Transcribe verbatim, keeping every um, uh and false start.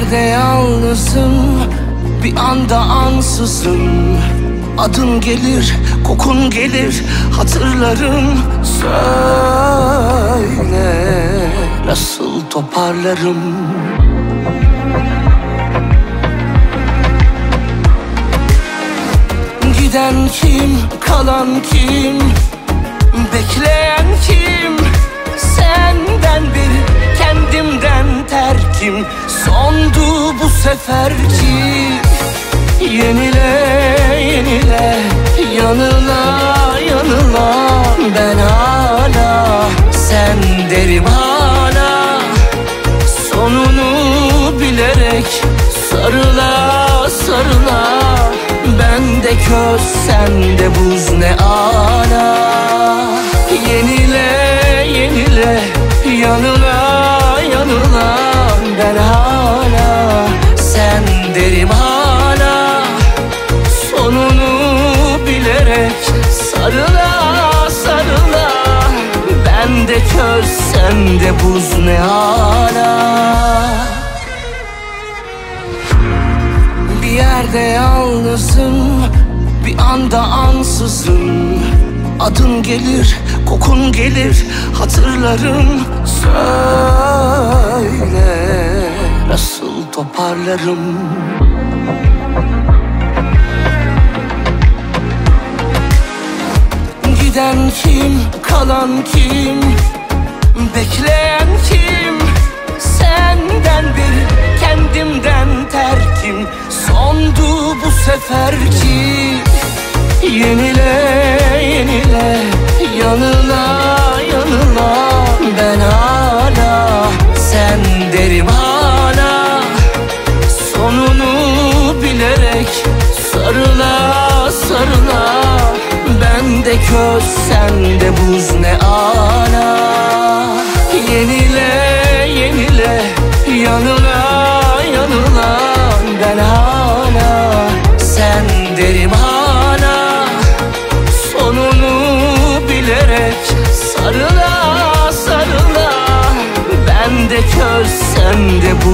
yerde yalnızım, bir anda ansızın adın gelir, kokun gelir, hatırlarım. Söyle, nasıl toparlarım? Giden kim, kalan kim, bekleyen kim? Senden beri kendimden terkim, sondu bu seferki. Yenile yenile, yanıla yanıla, ben hala sen derim hala. Sonunu bilerek sarıla sarıla, bende köz sende buz ne ala. Yenile yenile, yanıla yanıla, ben hala sen derim hala. Sonunu bilerek sarıla sarıla, bende köz sende buz ne hala. Bir yerde yalnızım, bir anda ansızın adın gelir, kokun gelir, hatırlarım. Söyle, nasıl toparlarım? Giden kim, kalan kim, bekleyen kim? Senden beri kendimden terkim, sondu bu seferki. Yenile yenile, yanıla yanıla, ben hala sen derim hala. Sonunu bilerek sarıla sarıla, bende köz sende buz ne ala. Yenile yenile, yanıla yanıla, ben hala sen derim hala. Sonunu bilerek sarıla sarıla, bende köz sende buz